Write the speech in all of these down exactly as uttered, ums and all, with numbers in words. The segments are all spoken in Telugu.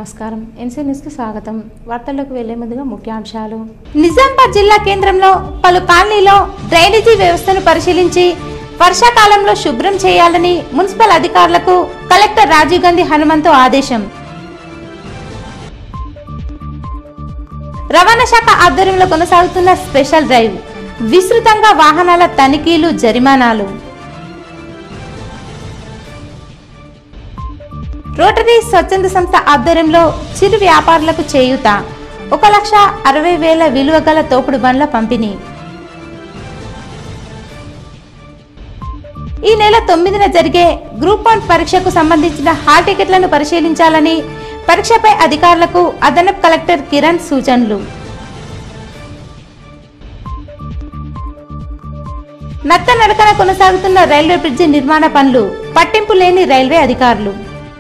నమస్కారం ఎన్సీ న్యూస్ కి స్వాగతం వార్తల్లోకి వెళ్లే ముందుగా ముఖ్యాంశాలు నిజామాబాద్ జిల్లా కేంద్రంలో పలు కాలనీలో డ్రైనేజీ వ్యవస్థను పరిశీలించి వర్షాకాలంలో శుభ్రం చేయాలని మున్సిపల్ అధికారులకు కలెక్టర్ రాజీవ్ గాంధీ హనుమంతు ఆదేశం రవాణా శాఖ ఆధ్వర్యంలో కొనసాగుతున్న స్పెషల్ డ్రైవ్ విస్తృతంగా వాహనాల తనిఖీలు జరిమానాలు రోటరీ స్వచ్ఛంద సంస్థ ఆధ్వర్యంలో చిరు వ్యాపారులకు చేయూత ఒక లక్ష అరవై వేల విలువ గల తోపుడు బండ్ల పంపిణీ ఈ నెల తొమ్మిదిన జరిగే గ్రూప్ వన్ పరీక్షకు సంబంధించిన హాల్ టికెట్లను పరిశీలించాలని పరీక్షపై అధికారులకు అదనపు కలెక్టర్ కిరణ్ సూచనలు నత్త నడకన కొనసాగుతున్న రైల్వే బ్రిడ్జి నిర్మాణ పనులు పట్టింపు లేని రైల్వే అధికారులు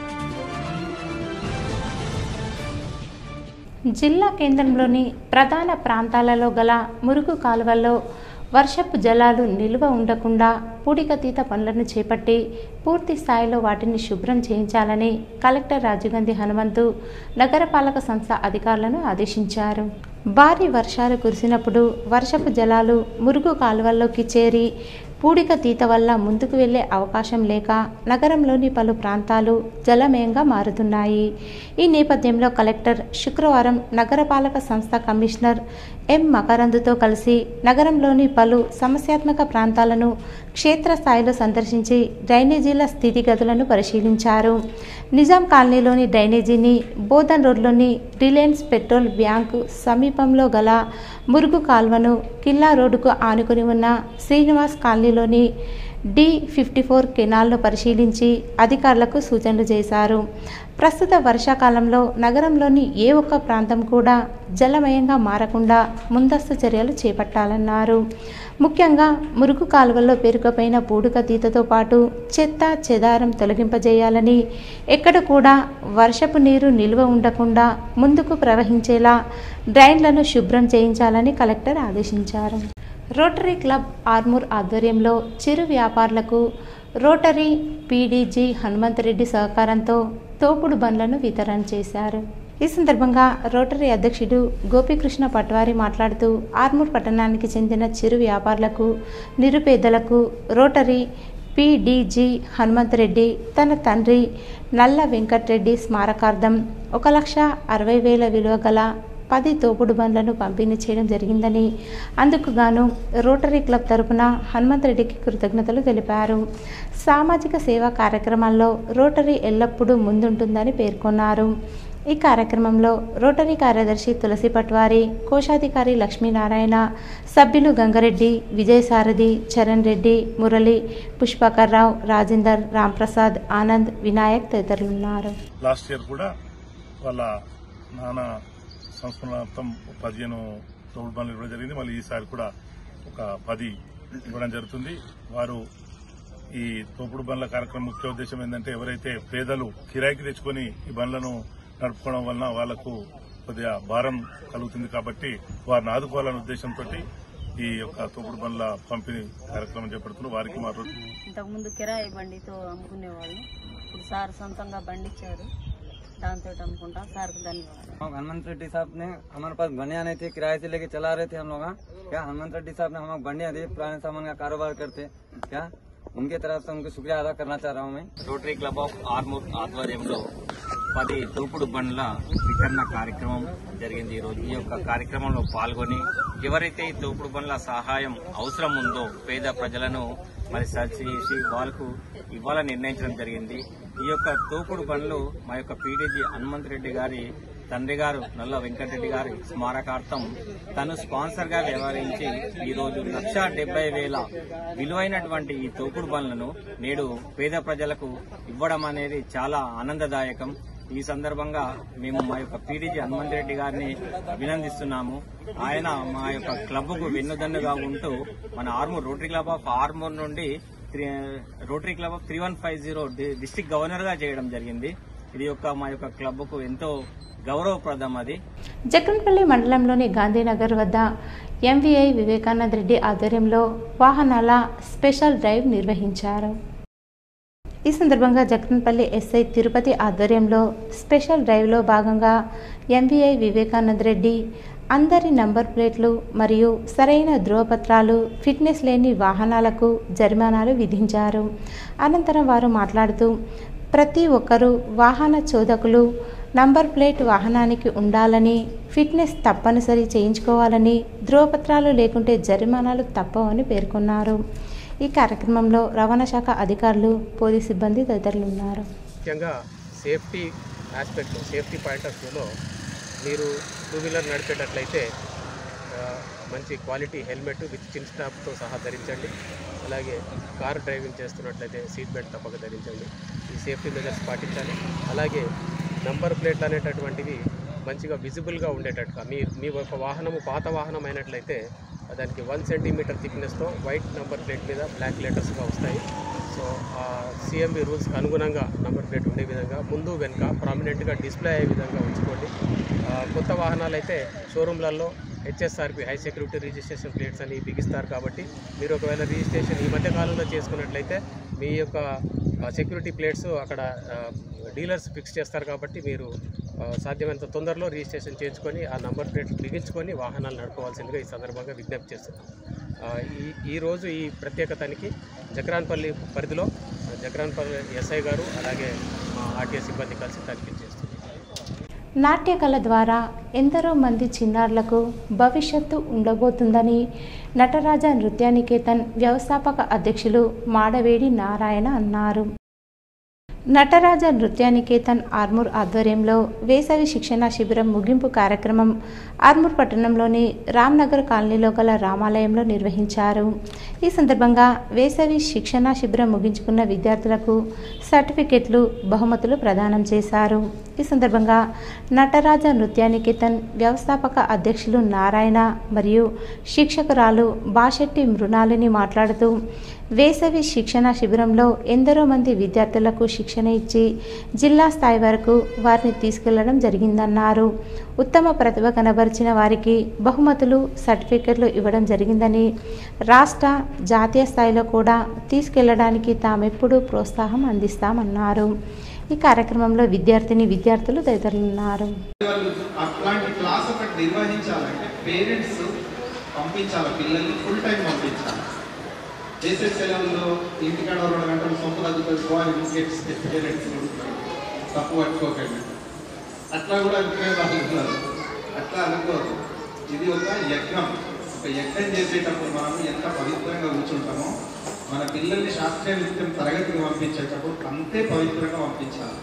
జిల్లా కేంద్రంలోని ప్రధాన ప్రాంతాలలో గల మురుగు కాలువల్లో వర్షపు జలాలు నిల్వ ఉండకుండా పూడికతీత పనులను చేపట్టి పూర్తి స్థాయిలో వాటిని శుభ్రం చేయించాలని కలెక్టర్ రాజీవ్ గాంధీ హనుమంతు నగరపాలక సంస్థ అధికారులను ఆదేశించారు. భారీ వర్షాలు కురిసినప్పుడు వర్షపు జలాలు మురుగు కాలువల్లోకి చేరి పూడికతీత వల్ల ముందుకు వెళ్లే అవకాశం లేక నగరంలోని పలు ప్రాంతాలు జలమయంగా మారుతున్నాయి. ఈ నేపథ్యంలో కలెక్టర్ శుక్రవారం నగరపాలక సంస్థ కమిషనర్ ఎం మకరందుతో కలిసి నగరంలోని పలు సమస్యాత్మక ప్రాంతాలను క్షేత్రస్థాయిలో సందర్శించి డ్రైనేజీల స్థితిగతులను పరిశీలించారు. నిజాం కాలనీలోని డ్రైనేజీని, బోధన్ రోడ్లోని రిలయన్స్ పెట్రోల్ బ్యాంకు సమీపంలో గల మురుగు కాల్వను, కిల్లా రోడ్డుకు ఆనుకుని ఉన్న శ్రీనివాస్ కాలనీలోని డి ఫిఫ్టీ ఫోర్ కెనాల్ను పరిశీలించి అధికారులకు సూచనలు చేశారు. ప్రస్తుత వర్షాకాలంలో నగరంలోని ఏ ఒక్క ప్రాంతం కూడా జలమయంగా మారకుండా ముందస్తు చర్యలు చేపట్టాలన్నారు. ముఖ్యంగా మురుగు కాలువల్లో పేరుకుపోయిన పూడికతీతతో పాటు చెత్త చెదారం తొలగింపజేయాలని, ఎక్కడ కూడా వర్షపు నీరు నిల్వ ఉండకుండా ముందుకు ప్రవహించేలా డ్రైన్లను శుభ్రం చేయించాలని కలెక్టర్ ఆదేశించారు. రోటరీ క్లబ్ ఆర్మూర్ ఆధ్వర్యంలో చిరు వ్యాపారులకు రోటరీ పీడీజీ హనుమంతరెడ్డి సహకారంతో తోపుడు బండ్లను వితరణ చేశారు. ఈ సందర్భంగా రోటరీ అధ్యక్షుడు గోపీకృష్ణ పట్వారి మాట్లాడుతూ ఆర్మూర్ పట్టణానికి చెందిన చిరు వ్యాపారులకు, నిరుపేదలకు రోటరీ పీడీజీ హనుమంతరెడ్డి తన తండ్రి నల్ల వెంకట్రెడ్డి స్మారకార్థం ఒక లక్ష అరవై వేల విలువ గల పది తోపుడు బండ్లను పంపిణీ చేయడం జరిగిందని, అందుకు గాను రోటరీ క్లబ్ తరపున హనుమంతరెడ్డికి కృతజ్ఞతలు తెలిపారు. సామాజిక సేవా కార్యక్రమాల్లో రోటరీ ఎల్లప్పుడూ ముందుంటుందని పేర్కొన్నారు. ఈ కార్యక్రమంలో రోటరీ కార్యదర్శి తులసి పట్వారి, కోశాధికారి లక్ష్మీనారాయణ, సభ్యులు గంగారెడ్డి, విజయసారథి, చరణ్ రెడ్డి, మురళి, పుష్పకర్ రావు, రాజేందర్, రాంప్రసాద్, ఆనంద్, వినాయక్ తదితరులున్నారు. లాస్ట్ ఇయర్ కూడా వాళ్ళ నాన్న సంస్మరణార్థం పదిహేను తోడు బండ్లు ఇవ్వడం జరిగింది. మళ్ళీ ఈసారి కూడా ఒక పది ఇవ్వడం జరుగుతుంది. వారు ఈ తోపుడు బండ్ల కార్యక్రమం ముఖ్య ఉద్దేశం ఏంటంటే, ఎవరైతే పేదలు కిరాయికి తెచ్చుకొని ఈ బండ్లను నడుపుకోవడం వలన వాళ్లకు కొద్దిగా భారం కలుగుతుంది కాబట్టి వారిని ఆదుకోవాలనే ఉద్దేశంతో ఈ యొక్క తోపుడు బండ్ల పంపిణీ కార్యక్రమం చేపడుతున్నారు. వారికి మా ఇంతకుముందు కిరాయి బండితో అమ్ముకునేవాళ్ళు, ఇప్పుడు సార్ సొంతంగా బండి ఇచ్చారు, दांतो अम्मुకుంటా సార్ को धन्यवाद। हनुमंत रेड्डी साहब ने हमारे पास बंडियां नहीं थी, किराए से लेके चला रहे थे हम लोग। क्या हनुमंत रेड्डी साहब ने हमें बंडियां दी, पुराने सामान का कारोबार करते, क्या उनके तरफ से उनको शुक्रिया अदा करना चाह रहा हूँ मैं। रोटरी क्लब ऑफ आर्मूर ఆధ్వర్యంలో పది తోపుడు బండ్ల వితరణ కార్యక్రమం జరిగింది. ఈ రోజు ఈ యొక్క కార్యక్రమంలో పాల్గొని ఎవరైతే ఈ తోపుడు బండ్ల సహాయం అవసరం ఉందో పేద ప్రజలను మరి సర్చ్ చేసి వాళ్ళకు ఇవ్వాలని నిర్ణయించడం జరిగింది. ఈ యొక్క తోపుడు బండ్లు మా యొక్క పీడీజీ హనుమంత్ రెడ్డి గారి తండ్రి గారు నల్ల వెంకటరెడ్డి గారి స్మారకార్థం తను స్పాన్సర్ గా వ్యవహరించి ఈ రోజు లక్ష డెబ్బై వేల విలువైనటువంటి ఈ తోపుడు బండ్లను నేడు పేద ప్రజలకు ఇవ్వడం అనేది చాలా ఆనందదాయకం. ఈ సందర్భంగా మేము మా యొక్క పీడీజీ హనుమంత్ రెడ్డి గారిని అభినందిస్తున్నాము. ఆయన మా యొక్క క్లబ్ కు వెన్నుదన్నుగా ఉంటూ మన Armoor rotary club of Armoor నుండి rotary club of three one five zero district governor గా చేయడం జరిగింది. ఇది యొక్క మా యొక్క క్లబ్ కు ఎంతో గౌరవప్రదం. అది జగ్గంపల్లి మండలంలోని గాంధీనగర్ వద్ద ఎంవీఐ వివేకానంద రెడ్డి ఆధ్వర్యంలో వాహనాల స్పెషల్ డ్రైవ్ నిర్వహించారు. ఈ సందర్భంగా జగన్పల్లి ఎస్ఐ తిరుపతి ఆధ్వర్యంలో స్పెషల్ డ్రైవ్లో భాగంగా ఎంవీఐ వివేకానంద రెడ్డి అందరి నంబర్ ప్లేట్లు మరియు సరైన ధృవపత్రాలు ఫిట్నెస్ లేని వాహనాలకు జరిమానాలు విధించారు. అనంతరం వారు మాట్లాడుతూ ప్రతి ఒక్కరూ వాహన చోదకులు నంబర్ ప్లేట్ వాహనానికి ఉండాలని, ఫిట్నెస్ తప్పనిసరి చేయించుకోవాలని, ధృవపత్రాలు లేకుంటే జరిమానాలు తప్పవని పేర్కొన్నారు. ఈ కార్యక్రమంలో రవాణా శాఖ అధికారులు, పోలీస్ సిబ్బంది తదితరులు ఉన్నారు. ముఖ్యంగా safety aspect, safety point of వ్యూలో మీరు టూ వీలర్ నడిపేటట్లయితే మంచి క్వాలిటీ హెల్మెట్ విత్ చిన్ స్టాప్తో సహా ధరించండి. అలాగే కార్ డ్రైవింగ్ చేస్తున్నట్లయితే సీట్ బెల్ట్ తప్పక ధరించండి. ఈ సేఫ్టీ మెజర్స్ పాటించాలి. అలాగే నంబర్ ప్లేట్లు అనేటటువంటివి మంచిగా విజిబుల్గా ఉండేటట్టుగా, మీ మీ ఒక వాహనము పాత వాహనం అయినట్లయితే దానికి వన్ సెంటీమీటర్ థిక్నెస్తో వైట్ నెంబర్ ప్లేట్ మీద బ్లాక్ లెటర్స్గా వస్తాయి. సో సిఎంబి రూల్స్కి అనుగుణంగా నెంబర్ ప్లేట్ ఉండే విధంగా ముందు వెనుక ప్రామినెంట్గా డిస్ప్లే అయ్యే విధంగా ఉంచుకోండి. కొత్త వాహనాలు అయితే షోరూమ్లలో HSRP high security registration plates అని బిగిస్తారు. కాబట్టి మీరు ఒకవేళ రిజిస్ట్రేషన్ ఈ మధ్య కాలంలో చేసుకున్నట్లయితే మీ యొక్క సెక్యూరిటీ ప్లేట్స్ అక్కడ డీలర్స్ ఫిక్స్ చేస్తారు. కాబట్టి మీరు సాధ్యమైనంత తొందరలో రిజిస్ట్రేషన్ చేయించుకొని ఆ నంబర్ ప్లేట్ బిగించుకొని వాహనాలు నడుపుకోవాల్సిందిగా ఈ సందర్భంగా విజ్ఞప్తి చేస్తున్నాం. ఈ ఈరోజు ఈ ప్రత్యేక తనిఖీ జక్రాన్పల్లి పరిధిలో జక్రాన్పల్లి ఎస్ఐ గారు అలాగే ఆర్టీఏ సిబ్బంది కలిసి తనిఖీ చేస్తున్నారు. నాట్యకళ ద్వారా ఎందరో మంది చిన్నారులకు భవిష్యత్తు ఉండబోతుందని నటరాజ నృత్యనికేతన్ వ్యవస్థాపక అధ్యక్షులు మాడవేడి నారాయణ అన్నారు. నటరాజ నృత్యనికేతన్ ఆర్మూర్ ఆధ్వర్యంలో వేసవి శిక్షణ శిబిరం ముగింపు కార్యక్రమం ఆర్మూర్ పట్టణంలోని రామ్నగర్ కాలనీలో గల రామాలయంలో నిర్వహించారు. ఈ సందర్భంగా వేసవి శిక్షణ శిబిరం ముగించుకున్న విద్యార్థులకు సర్టిఫికెట్లు, బహుమతులు ప్రదానం చేశారు. ఈ సందర్భంగా నటరాజ నృత్యనికేతన్ వ్యవస్థాపక అధ్యక్షులు నారాయణ మరియు శిక్షకురాలు బాషెట్టి మృణాలిని మాట్లాడుతూ వేసవి శిక్షణ శిబిరంలో ఎందరో మంది విద్యార్థులకు శిక్షణ ఇచ్చి జిల్లా స్థాయి వరకు వారిని తీసుకెళ్లడం జరిగిందన్నారు. ఉత్తమ ప్రతిభ కనబరిచిన వారికి బహుమతులు, సర్టిఫికెట్లు ఇవ్వడం జరిగిందని, రాష్ట్ర, జాతీయ స్థాయిలో కూడా తీసుకెళ్లడానికి తామెప్పుడూ ప్రోత్సాహం అందిస్తామన్నారు. ఈ కార్యక్రమంలో విద్యార్థిని విద్యార్థులు తదితరులు ఉన్నారు. అట్లాంటి క్లాస్ ఒకటి నిర్వహించాలంటే పేరెంట్స్ పంపించాలి, పిల్లల్ని ఫుల్ టైం పంపించాలి. వేసే సెలవుల్లో ఇంటికాడ రెండు గంటలు సొంత దగ్గర వికెట్స్ పేరెంట్స్ తప్పు పట్టుకోకండి. అట్లా కూడా అనుకున్నారు, అట్లా అనుకోరు. ఇది ఒక యజ్ఞం. ఒక యజ్ఞం చేసేటప్పుడు మనం ఎంత పవిత్రంగా కూర్చుంటామో మన పిల్లల్ని శాస్త్రీయ నృత్యం తరగతికి పంపించేటప్పుడు అంతే పవిత్రంగా పంపించాలి.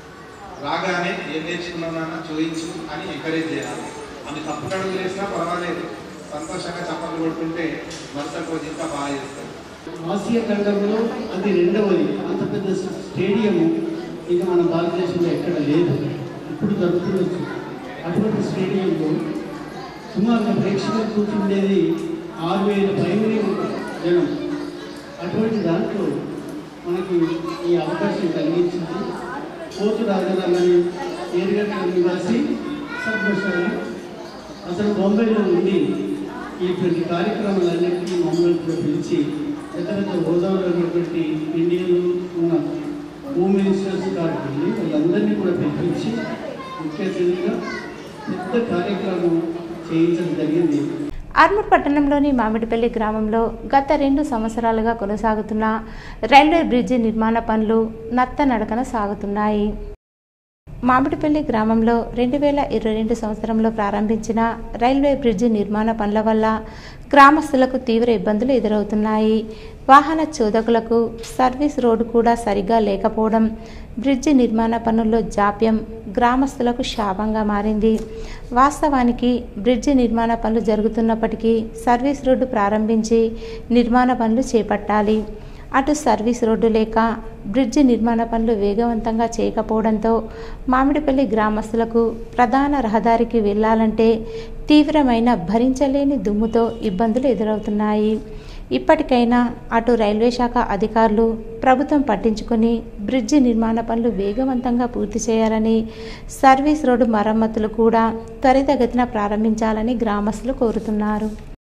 రాగానే ఏం నేర్చుకున్నానన్నా చూయించు అని ఎంకరేజ్ చేయాలి. ఆమె తప్పు అడుగులు వేసినా పర్వాలేదు, సంతోషంగా చప్పట్లు కొడుతుంటే మరుసటి రోజు ఇంకా బాగా చేస్తారు. ఆసియా ఖండంలో అది రెండవది. అంత పెద్ద స్టేడియము ఇంకా మన భారతదేశంలో ఎక్కడ లేదు. ఇప్పుడు జరుగుతున్న అటువంటి స్టేడియంలో సుమారుగా ప్రేక్షకులు కూర్చుండేది ఆరు వేల ప్రైమరీ జనం. అటువంటి దాంట్లో మనకి ఈ అవకాశం కలిగించింది. కోచు రాజధాని ఏరుగట్ల నివాసి సద్భశాలి అతను బొంబాయిలో ఉండి ఇటువంటి కార్యక్రమాలన్నింటినీ మమ్మల్ని పిలిచి పెద్ద హోదాలో ఉన్నటువంటి ఇండియన్లు ఉన్న హోమ్ మినిస్టర్స్ కాబట్టి వాళ్ళందరినీ కూడా పిలిపించి ముఖ్య అతిథిగా పెద్ద కార్యక్రమం చేయించడం జరిగింది. ఆర్మూర్ పట్టణంలోని మామిడిపల్లి గ్రామంలో గత రెండు సంవత్సరాలుగా కొనసాగుతున్న రైల్వే బ్రిడ్జి నిర్మాణ పనులు నత్త నడకన సాగుతున్నాయి. మామిడిపల్లి గ్రామంలో రెండు వేల ఇరవై రెండు సంవత్సరంలో ప్రారంభించిన రైల్వే బ్రిడ్జి నిర్మాణ పనుల వల్ల గ్రామస్తులకు తీవ్ర ఇబ్బందులు ఎదురవుతున్నాయి. వాహన చోదకులకు సర్వీస్ రోడ్డు కూడా సరిగా లేకపోవడం, బ్రిడ్జి నిర్మాణ పనుల్లో జాప్యం గ్రామస్తులకు శాపంగా మారింది. వాస్తవానికి బ్రిడ్జి నిర్మాణ పనులు జరుగుతున్నప్పటికీ సర్వీస్ రోడ్డు ప్రారంభించి నిర్మాణ పనులు చేపట్టాలి. అటు సర్వీస్ రోడ్డు లేక బ్రిడ్జి నిర్మాణ పనులు వేగవంతంగా చేయకపోవడంతో మామిడిపల్లి గ్రామస్తులకు ప్రధాన రహదారికి వెళ్లాలంటే తీవ్రమైన భరించలేని దుమ్ముతో ఇబ్బందులు ఎదురవుతున్నాయి. ఇప్పటికైనా అటు రైల్వే శాఖ అధికారులు ప్రభుత్వం పట్టించుకొని బ్రిడ్జి నిర్మాణ పనులు వేగవంతంగా పూర్తి చేయాలని, సర్వీస్ రోడ్డు మరమ్మతులు కూడా త్వరితగతిన ప్రారంభించాలని గ్రామస్తులు కోరుతున్నారు.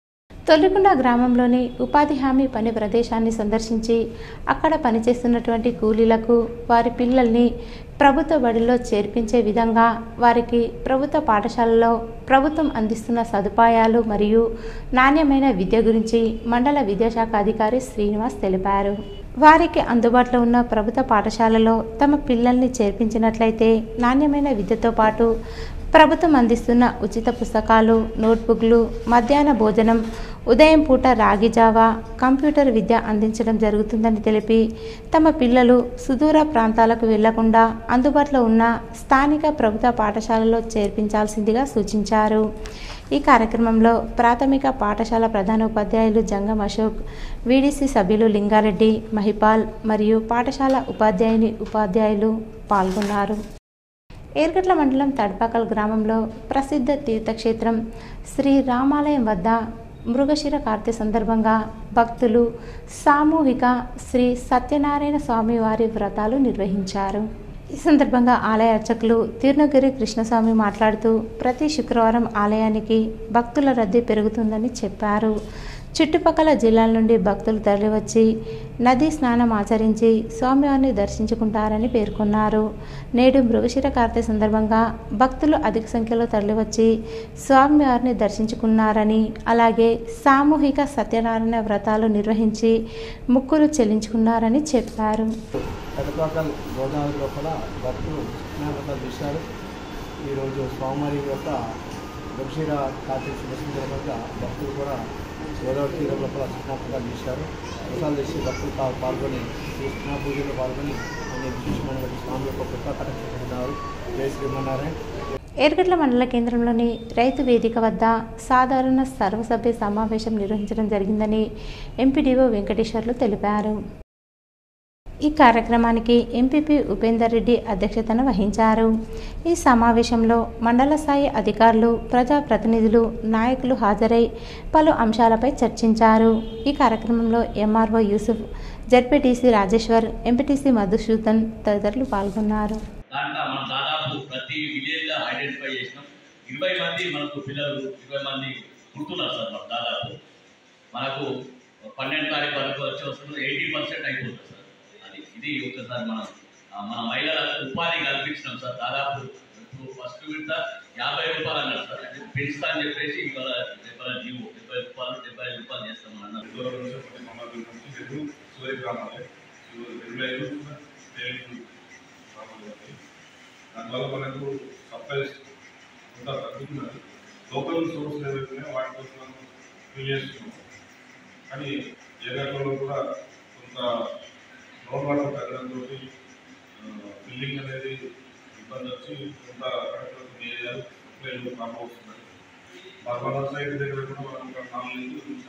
తొలికొండ గ్రామంలోని ఉపాధి హామీ పని ప్రదేశాన్ని సందర్శించి అక్కడ పనిచేస్తున్నటువంటి కూలీలకు వారి పిల్లల్ని ప్రభుత్వ బడిలో చేర్పించే విధంగా వారికి ప్రభుత్వ పాఠశాలలో ప్రభుత్వం అందిస్తున్న సదుపాయాలు మరియు నాణ్యమైన విద్య గురించి మండల విద్యాశాఖ అధికారి శ్రీనివాస్ తెలిపారు. వారికి అందుబాటులో ఉన్న ప్రభుత్వ పాఠశాలలో తమ పిల్లల్ని చేర్పించినట్లయితే నాణ్యమైన విద్యతో పాటు ప్రభుత్వం అందిస్తున్న ఉచిత పుస్తకాలు, నోట్బుక్లు, మధ్యాహ్న భోజనం, ఉదయం పూట రాగి జావా, కంప్యూటర్ విద్య అందించడం జరుగుతుందని తెలిపి తమ పిల్లలు సుదూర ప్రాంతాలకు వెళ్లకుండా అందుబాటులో ఉన్న స్థానిక ప్రభుత్వ పాఠశాలలో చేర్పించాల్సిందిగా సూచించారు. ఈ కార్యక్రమంలో ప్రాథమిక పాఠశాల ప్రధానోపాధ్యాయులు జంగం అశోక్, వీడీసీ సభ్యులు లింగారెడ్డి, మహిపాల్ మరియు పాఠశాల ఉపాధ్యాయుని ఉపాధ్యాయులు పాల్గొన్నారు. ఏర్గట్ల మండలం తడ్పాకల్ గ్రామంలో ప్రసిద్ధ తీర్థక్షేత్రం శ్రీ రామాలయం వద్ద మృగశిర కార్తె సందర్భంగా భక్తులు సామూహిక శ్రీ సత్యనారాయణ స్వామి వారి వ్రతాలు నిర్వహించారు. ఈ సందర్భంగా ఆలయ అర్చకులు తిరునగిరి కృష్ణస్వామి మాట్లాడుతూ ప్రతి శుక్రవారం ఆలయానికి భక్తుల రద్దీ పెరుగుతుందని చెప్పారు. చుట్టుపక్కల జిల్లాల నుండి భక్తులు తరలివచ్చి నదీ స్నానం ఆచరించి స్వామివారిని దర్శించుకుంటారని పేర్కొన్నారు. నేడు మృగశిర కార్తె సందర్భంగా భక్తులు అధిక సంఖ్యలో తరలివచ్చి స్వామివారిని దర్శించుకున్నారని, అలాగే సామూహిక సత్యనారాయణ వ్రతాలు నిర్వహించి ముక్కులు చెల్లించుకున్నారని చెప్పారు. గోదావరి లోపల భక్తులు స్నానాలు చేశారు. ఈరోజు స్వామివారి యొక్క మృగశిర కార్తె సందర్భంగా భక్తులు కూడా గోదావరి తీరం లోపల స్నానాలు చేశారు. ప్రసాదాలు చేసి భక్తులు పాల్గొని స్నాన పూజలో పాల్గొని అనే విశేషమైన స్వామి యొక్క కృపా కటాక్షిస్తున్నారు. జై శ్రీమన్నారాయణ. ఏర్గట్ల మండల కేంద్రంలోని రైతు వేదిక వద్ద సాధారణ సర్వసభ్య సమావేశం నిర్వహించడం జరిగిందని ఎంపీడీఓ వెంకటేశ్వర్లు తెలిపారు. ఈ కార్యక్రమానికి ఎంపీపీ ఉపేందర్ రెడ్డి అధ్యక్షతన వహించారు. ఈ సమావేశంలో మండల స్థాయి అధికారులు, ప్రజాప్రతినిధులు, నాయకులు హాజరై పలు అంశాలపై చర్చించారు. ఈ కార్యక్రమంలో MRO Yusuf, ZPTC Rajeshwar, MPTC Madhusudan తదితరులు పాల్గొన్నారు. ప్రతి విలేజ్ లో ఐడెంటిఫై చేసినాం. ఇరవై మంది మనకు పిల్లలు ఇరవై మంది పుడుతున్నారు సార్. మనకు దాదాపు మనకు పన్నెండు తారీఖు వరకు వచ్చి వస్తుంది ఎయిటీ పర్సెంట్ అయిపోతుంది సార్. అది ఇది ఒకసారి మనం మన మహిళలకు ఉపాధి కల్పించినాం సార్. దాదాపు ఇప్పుడు ఫస్ట్ విడత యాభై రూపాయలు అన్నారు సార్. అంటే పెంచుతా అని చెప్పేసి ఇవాళ డెబ్బై జీవో డెబ్బై రూపాయలు డెబ్బై ఐదు రూపాయలు చేస్తాం అన్నారు. దానివల్ల మనకు సప్లైస్ అంతా తగ్గుతున్నది. లోకల్ సోర్స్ ఏవైతే వాటి కోసం మనం ఫిల్ చేస్తున్నాం. కానీ ఏరియాలో కూడా కొంత గ్రౌండ్ వాటర్ తగ్గడంతో ఫిల్లింగ్ అనేది ఇబ్బంది వచ్చి కొంత కొన్ని ఏరియాలు సప్లైలు ప్రాబ్లం వస్తున్నాయి. బాగా సైడ్ దగ్గర కూడా మనం ఒక నాలుగు నుంచి చూసాం.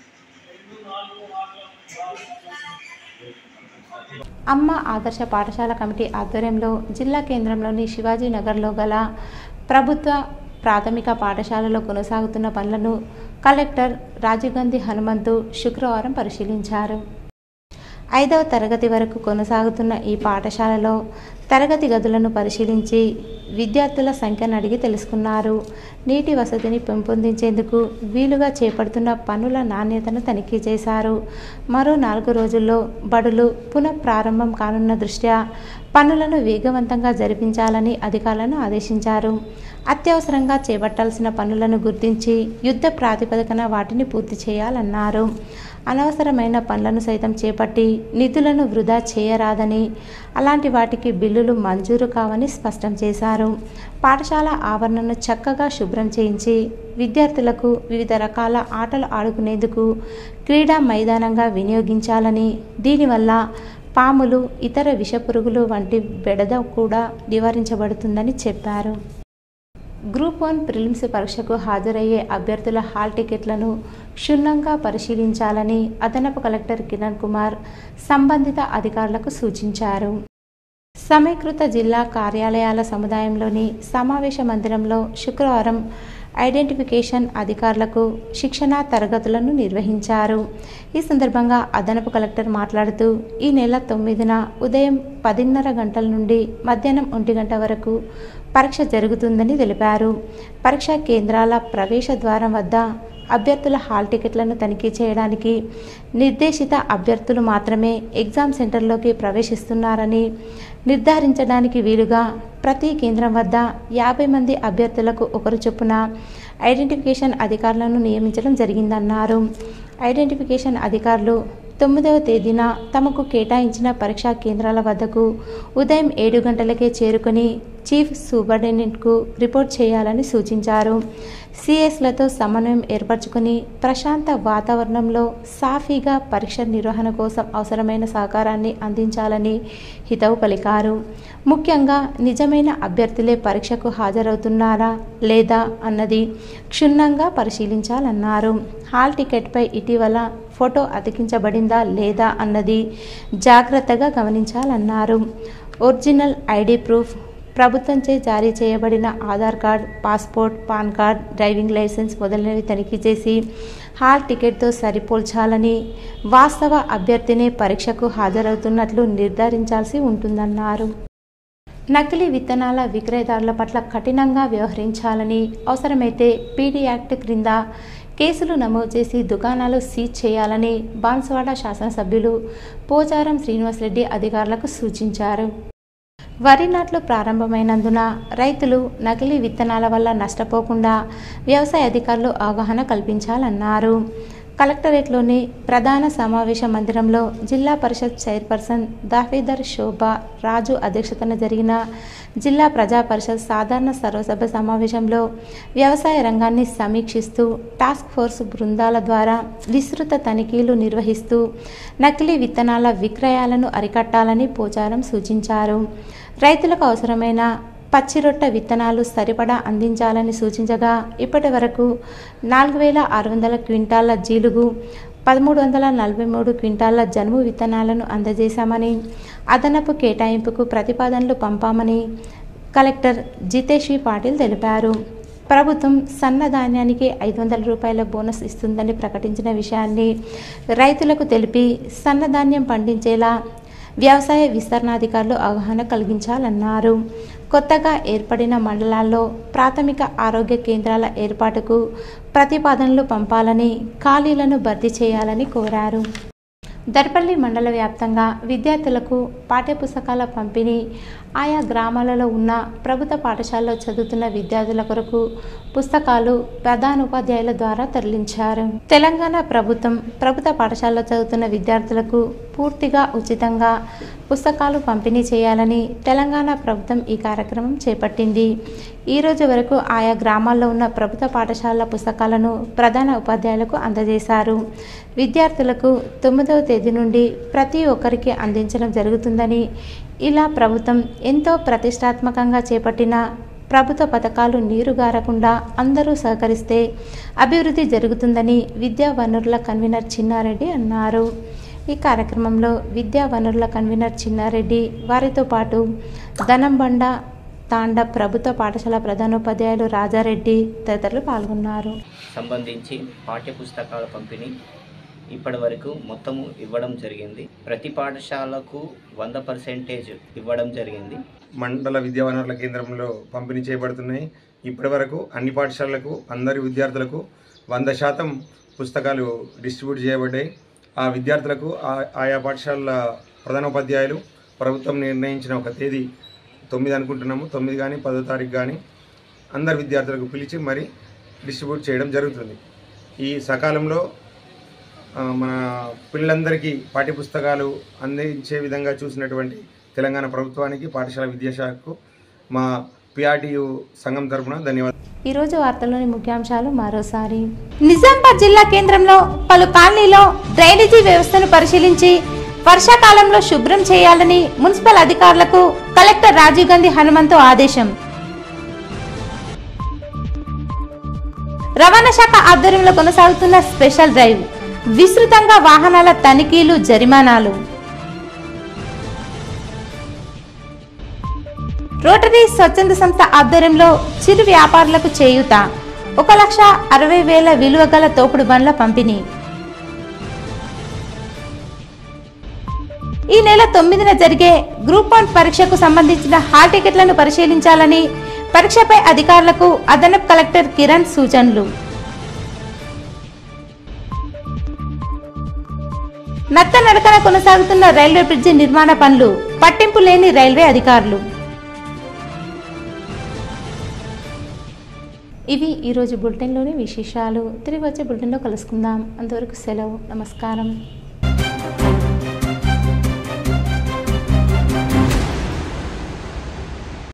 అమ్మ ఆదర్శ పాఠశాల కమిటీ ఆధ్వర్యంలో జిల్లా కేంద్రంలోని శివాజీ నగర్లో గల ప్రభుత్వ ప్రాథమిక పాఠశాలలో కొనసాగుతున్న పనులను కలెక్టర్ రాజీవ్ గాంధీ హనుమంతు శుక్రవారం పరిశీలించారు. ఐదవ తరగతి వరకు కొనసాగుతున్న ఈ పాఠశాలలో తరగతి గదులను పరిశీలించి విద్యార్థుల సంఖ్యను అడిగి తెలుసుకున్నారు. నీటి వసతిని పెంపొందించేందుకు వీలుగా చేపడుతున్న పనుల నాణ్యతను తనిఖీ చేశారు. మరో నాలుగు రోజుల్లో బడులు పునఃప్రారంభం కానున్న దృష్ట్యా పనులను వేగవంతంగా జరిపించాలని అధికారులను ఆదేశించారు. అత్యవసరంగా చేపట్టాల్సిన పనులను గుర్తించి యుద్ధ ప్రాతిపదికన వాటిని పూర్తి చేయాలన్నారు. అనవసరమైన పనులను సైతం చేపట్టి నిధులను వృధా చేయరాదని, అలాంటి వాటికి బిల్లులు మంజూరు కావని స్పష్టం చేశారు. పాఠశాల ఆవరణను చక్కగా శుభ్రం చేయించి విద్యార్థులకు వివిధ రకాల ఆటలు ఆడుకునేందుకు క్రీడా మైదానంగా వినియోగించాలని, దీనివల్ల పాములు, ఇతర విషపురుగులు వంటి బెడద కూడా నివారించబడుతుందని చెప్పారు. గ్రూప్ వన్ ప్రిలిమ్స్ పరీక్షకు హాజరయ్యే అభ్యర్థుల హాల్ టికెట్లను క్షుణ్ణంగా పరిశీలించాలని అదనపు కలెక్టర్ కిరణ్ కుమార్ సంబంధిత అధికారులకు సూచించారు. సమీకృత జిల్లా కార్యాలయాల సముదాయంలోని సమావేశ మందిరంలో శుక్రవారం ఐడెంటిఫికేషన్ అధికారులకు శిక్షణా తరగతులను నిర్వహించారు. ఈ సందర్భంగా అదనపు కలెక్టర్ మాట్లాడుతూ ఈ నెల తొమ్మిదిన ఉదయం పదిన్నర గంటల నుండి మధ్యాహ్నం ఒంటి గంట వరకు పరీక్ష జరుగుతుందని తెలిపారు. పరీక్షా కేంద్రాల ప్రవేశ ద్వారం వద్ద అభ్యర్థుల హాల్ టికెట్లను తనిఖీ చేయడానికి నిర్దేశిత అభ్యర్థులు మాత్రమే ఎగ్జామ్ సెంటర్లోకి ప్రవేశిస్తున్నారని నిర్ధారించడానికి వీలుగా ప్రతి కేంద్రం వద్ద యాభై మంది అభ్యర్థులకు ఒకరు చొప్పున ఐడెంటిఫికేషన్ అధికారులను నియమించడం జరిగిందన్నారు. ఐడెంటిఫికేషన్ అధికారులు తొమ్మిదవ తేదీన తమకు కేటాయించిన పరీక్షా కేంద్రాల వద్దకు ఉదయం ఏడు గంటలకే చేరుకుని చీఫ్ సూపరింటెండెంట్కు రిపోర్ట్ చేయాలని సూచించారు. సిఎస్లతో సమన్వయం ఏర్పరచుకుని ప్రశాంత వాతావరణంలో సాఫీగా పరీక్ష నిర్వహణ కోసం అవసరమైన సహకారాన్ని అందించాలని హితవు పలికారు. ముఖ్యంగా నిజమైన అభ్యర్థులే పరీక్షకు హాజరవుతున్నారా లేదా అన్నది క్షుణ్ణంగా పరిశీలించాలన్నారు. హాల్ టికెట్పై ఇటీవల ఫోటో అతికించబడిందా లేదా అన్నది జాగ్రత్తగా గమనించాలన్నారు. ఒరిజినల్ ఐడి ప్రూఫ్, ప్రభుత్వంచే జారీ చేయబడిన Aadhaar card, passport, PAN card, driving licence మొదలైనవి తనిఖీ చేసి హాల్ టికెట్తో సరిపోల్చాలని, వాస్తవ అభ్యర్థినే పరీక్షకు హాజరవుతున్నట్లు నిర్ధారించాల్సి ఉంటుందన్నారు. నకిలీ విత్తనాల విక్రయదారుల పట్ల కఠినంగా వ్యవహరించాలని, అవసరమైతే పీడీ యాక్ట్ క్రింద కేసులు నమోదు చేసి దుకాణాలు సీజ్ చేయాలని బాన్సువాడ శాసనసభ్యులు పోచారం శ్రీనివాసరెడ్డి అధికారులకు సూచించారు. వరి నాట్లు ప్రారంభమైనందున రైతులు నకిలీ విత్తనాల వల్ల నష్టపోకుండా వ్యవసాయ అధికారులు అవగాహన కల్పించాలన్నారు. కలెక్టరేట్లోని ప్రధాన సమావేశ మందిరంలో జిల్లా పరిషత్ చైర్పర్సన్ దాఫేదర్ శోభా రాజు అధ్యక్షతన జరిగిన జిల్లా ప్రజా పరిషత్ సాధారణ సర్వసభ సమావేశంలో వ్యవసాయ రంగాన్ని సమీక్షిస్తూ టాస్క్ ఫోర్స్ బృందాల ద్వారా విస్తృత తనిఖీలు నిర్వహిస్తూ నకిలీ విత్తనాల విక్రయాలను అరికట్టాలని పోచారం సూచించారు. రైతులకు అవసరమైన పచ్చిరొట్ట విత్తనాలు సరిపడా అందించాలని సూచించగా ఇప్పటి వరకు నాలుగు వేల ఆరు వందల క్వింటాల జీలుగు, పదమూడు వందల నలభై మూడు క్వింటాల జనుము విత్తనాలను అందజేశామని, అదనపు కేటాయింపుకు ప్రతిపాదనలు పంపామని కలెక్టర్ జితేష్ వి పాటిల్ తెలిపారు. ప్రభుత్వం సన్న ధాన్యానికి ఐదు వందల రూపాయల బోనస్ ఇస్తుందని ప్రకటించిన విషయాన్ని రైతులకు తెలిపి సన్నధాన్యం పండించేలా వ్యవసాయ విస్తరణాధికారులు అవగాహన కలిగించాలన్నారు. కొత్తగా ఏర్పడిన మండలాల్లో ప్రాథమిక ఆరోగ్య కేంద్రాల ఏర్పాటుకు ప్రతిపాదనలు పంపాలని, ఖాళీలను భర్తీ చేయాలని కోరారు. దర్పల్లి మండల వ్యాప్తంగా విద్యార్థులకు పాఠ్యపుస్తకాల పంపిణీ ఆయా గ్రామాలలో ఉన్న ప్రభుత్వ పాఠశాలలో చదువుతున్న విద్యార్థుల కొరకు పుస్తకాలు ప్రధానోపాధ్యాయుల ద్వారా తరలించారు. తెలంగాణ ప్రభుత్వం ప్రభుత్వ పాఠశాలలో చదువుతున్న విద్యార్థులకు పూర్తిగా ఉచితంగా పుస్తకాలు పంపిణీ చేయాలని తెలంగాణ ప్రభుత్వం ఈ కార్యక్రమం చేపట్టింది. ఈ రోజు వరకు ఆయా గ్రామాల్లో ఉన్న ప్రభుత్వ పాఠశాలల పుస్తకాలను ప్రధాన ఉపాధ్యాయులకు అందజేశారు. విద్యార్థులకు తొమ్మిదవ తేదీ నుండి ప్రతి ఒక్కరికి అందించడం జరుగుతుందని, ఇలా ప్రభుత్వం ఎంతో ప్రతిష్టాత్మకంగా చేపట్టిన ప్రభుత్వ పథకాలు నీరుగారకుండా అందరూ సహకరిస్తే అభివృద్ధి జరుగుతుందని విద్యా వనరుల కన్వీనర్ చిన్నారెడ్డి అన్నారు. ఈ కార్యక్రమంలో విద్యా వనరుల కన్వీనర్ చిన్నారెడ్డి, వారితో పాటు ధనంబండ తాండ ప్రభుత్వ పాఠశాల ప్రధానోపాధ్యాయులు రాజారెడ్డి తదితరులు పాల్గొన్నారు. సంబంధించి పాఠ్యపుస్తకాల పంపిణీ ఇప్పటి వరకు మొత్తము ఇవ్వడం జరిగింది. ప్రతి పాఠశాలకు వంద పర్సెంటేజ్ ఇవ్వడం జరిగింది. మండల విద్యా వనరుల కేంద్రంలో పంపిణీ చేయబడుతున్నాయి. ఇప్పటి వరకు అన్ని పాఠశాలలకు అందరి విద్యార్థులకు వంద శాతం పుస్తకాలు డిస్ట్రిబ్యూట్ చేయబడ్డాయి. ఆ విద్యార్థులకు ఆయా పాఠశాలల ప్రధానోపాధ్యాయులు ప్రభుత్వం నిర్ణయించిన ఒక తేదీ తొమ్మిది అనుకుంటున్నాము, తొమ్మిది కానీ పదో తారీఖు కానీ అందరి విద్యార్థులకు పిలిచి మరి డిస్ట్రిబ్యూట్ చేయడం జరుగుతుంది. ఈ సకాలంలో మన పిల్లలందరికీ పాఠ్యపుస్తకాలు అందించే విధంగా చూసినటువంటి తెలంగాణ ప్రభుత్వానికి, పాఠశాల విద్యాశాఖకు మా పిఆర్టీయు సంఘం తరఫున ధన్యవాదాలు. ఈ రోజు వార్తల్లోని ముఖ్యాంశాలు మరోసారి. నిజామాబాద్ జిల్లా కేంద్రంలో పలు కాలనీలో డ్రైనేజీ వ్యవస్థను పరిశీలించి వర్షాకాలంలో శుభ్రం చేయాలని మున్సిపల్ అధికారులకు కలెక్టర్ రాజీవ్ గాంధీ హనుమంతు ఆదేశం. రవాణా శాఖ ఆధ్వర్యంలో కొనసాగుతున్న స్పెషల్ డ్రైవ్, విస్తృతంగా వాహనాల తనిఖీలు, జరిమానాలు. రోటరీ స్వచ్ఛంద సంస్థ ఆధ్వర్యంలో చిరు వ్యాపారులకు చేయూత, ఒక లక్ష అరవై వేల విలువ గల తోపుడు బండ్ల పంపిణీ. ఈ నెల తొమ్మిదిన జరిగే గ్రూప్ వన్ పరీక్షకు సంబంధించిన హాల్ టికెట్లను పరిశీలించాలని పరీక్షపై అధికారులకు అదనపు కలెక్టర్ కిరణ్ సూచనలు. నత్త నడకన కొనసాగుతున్న రైల్వే బ్రిడ్జి నిర్మాణ పనులు, పట్టింపు లేని రైల్వే అధికారులు. ఇవి ఈరోజు బులెటిన్లోని విశేషాలు. తిరిగి వచ్చే బులెటిన్లో కలుసుకుందాం. అంతవరకు సెలవు. నమస్కారం.